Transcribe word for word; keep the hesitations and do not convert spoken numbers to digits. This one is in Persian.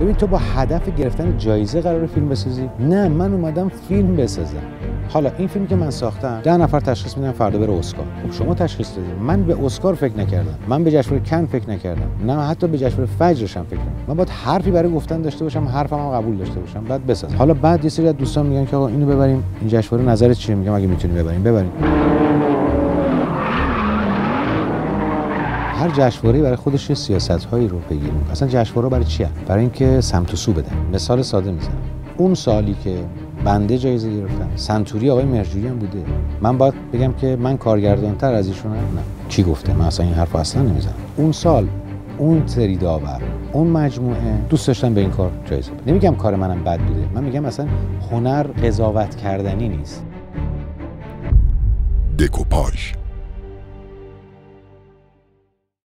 ببین تو با هدف گرفتن جایزه قرار فیلم بسازی؟ نه، من اومدم فیلم بسازم. حالا این فیلمی که من ساختم ده نفر تشخیص میدن فردا بره اسکار. خب شما تشخیص دادید. من به اسکار فکر نکردم. من به جشنواره کن فکر نکردم. نه حتی به جشنواره فجرش هم فکر نکردم. من باید حرفی برای گفتن داشته باشم، حرفم هم قبول داشته باشم، بعد بسازم. حالا بعد یه سری از دوستان میگن که آقا اینو ببریم این جشنواره، نظرت چیه؟ میگم اگه میتونی ببریم ببریم. هر جشنواره‌ای برای خودش یه سیاست‌هایی رو بگیره. اصلا جشنواره برای چیه؟ برای اینکه سمت و سو بدن. مثال ساده میزنم. اون سالی که بنده جایزه گرفتم، سنتوری آقای مهرجویی هم بوده. من باید بگم که من کارگردان‌تر از ایشونم؟ نه. کی گفته؟ من اصلا این حرفو اصلا نمیزنم. اون سال اون سری داور، اون مجموعه دوست داشتن به این کار جایزه بدن. نمیگم کار منم بد بوده. من میگم اصلا هنر قضاوت کردنی نیست. دکوپاژ